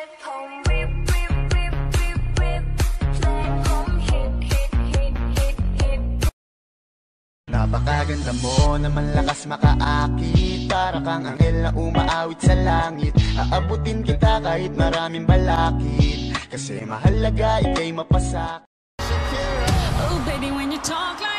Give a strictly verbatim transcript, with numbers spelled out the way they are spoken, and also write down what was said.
Napakaganda mo naman, lakas makaakit. Para kang anghel na umaawit sa langit. Aabutin kita kahit maraming balakid, kasi mahalaga ika'y mapasak. Oh baby, when you talk like